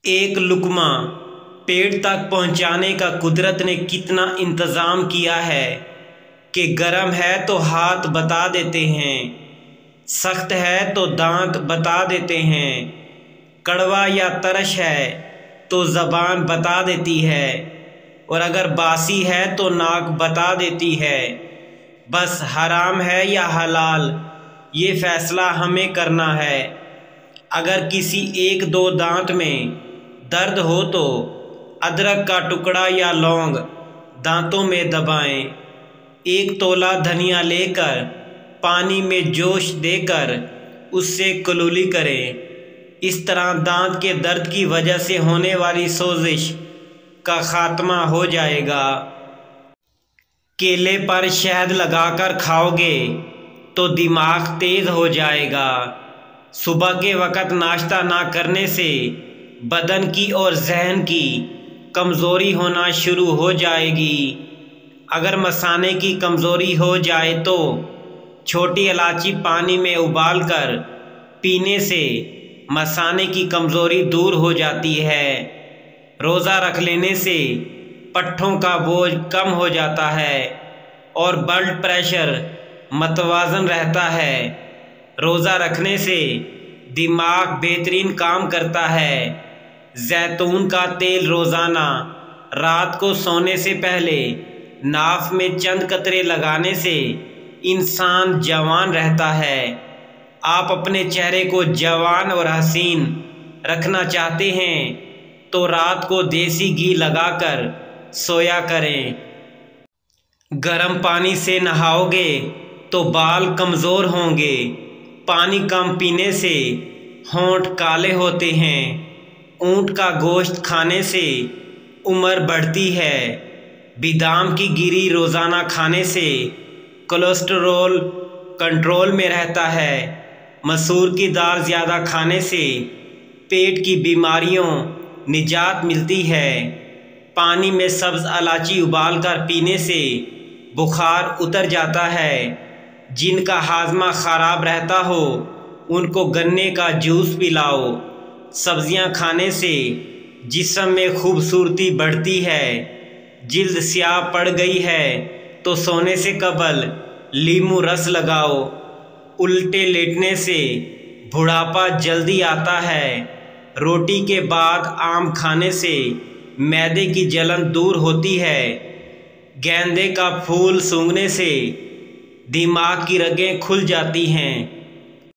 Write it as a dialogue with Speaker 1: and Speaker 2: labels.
Speaker 1: ایک لقمہ پیٹ تک پہنچانے کا قدرت نے کتنا انتظام کیا ہے کہ گرم ہے تو ہاتھ بتا دیتے ہیں، سخت ہے تو دانت بتا دیتے ہیں، کڑوا یا ترش ہے تو زبان بتا دیتی ہے، اور اگر باسی ہے تو ناک بتا دیتی ہے۔ بس حرام ہے یا حلال یہ فیصلہ ہمیں کرنا ہے۔ اگر کسی ایک دو دانت میں درد ہو تو ادرک کا ٹکڑا یا لونگ دانتوں میں دبائیں۔ ایک تولہ دھنیا لے کر پانی میں جوش دے کر اس سے کلولی کریں۔ اس طرح دانت کے درد کی وجہ سے ہونے والی سوزش کا خاتمہ ہو جائے گا۔ کیلے پر شہد لگا کر کھاؤ گے تو دماغ تیز ہو جائے گا۔ صبح کے وقت ناشتہ نہ کرنے سے بدن کی اور ذہن کی کمزوری ہونا شروع ہو جائے گی۔ اگر مثانے کی کمزوری ہو جائے تو چھوٹی الائچی پانی میں ابال کر پینے سے مثانے کی کمزوری دور ہو جاتی ہے۔ روزہ رکھ لینے سے پٹھوں کا بوجھ کم ہو جاتا ہے اور بلڈ پریشر متوازن رہتا ہے۔ روزہ رکھنے سے دماغ بہترین کام کرتا ہے۔ زیتون کا تیل روزانہ رات کو سونے سے پہلے ناف میں چند قطرے لگانے سے انسان جوان رہتا ہے۔ آپ اپنے چہرے کو جوان اور حسین رکھنا چاہتے ہیں تو رات کو دیسی گھی لگا کر سویا کریں۔ گرم پانی سے نہاؤ گے تو بال کمزور ہوں گے۔ پانی کم پینے سے ہونٹ کالے ہوتے ہیں۔ اونٹ کا گوشت کھانے سے عمر بڑھتی ہے۔ بادام کی گری روزانہ کھانے سے کولیسٹرول کنٹرول میں رہتا ہے۔ مسور کی دال زیادہ کھانے سے پیٹ کی بیماریوں نجات ملتی ہے۔ پانی میں سبز الائچی ابال کر پینے سے بخار اتر جاتا ہے۔ جن کا ہاضمہ خراب رہتا ہو ان کو گنے کا جوس پلاؤ۔ سبزیاں کھانے سے جسم میں خوبصورتی بڑھتی ہے۔ جلد سیاہ پڑ گئی ہے تو سونے سے قبل لیموں رس لگاؤ۔ الٹے لیٹنے سے بڑھاپا جلدی آتا ہے۔ روٹی کے بعد آم کھانے سے معدے کی جلن دور ہوتی ہے۔ گیندے کا پھول سونگھنے سے دماغ کی رگیں کھل جاتی ہیں۔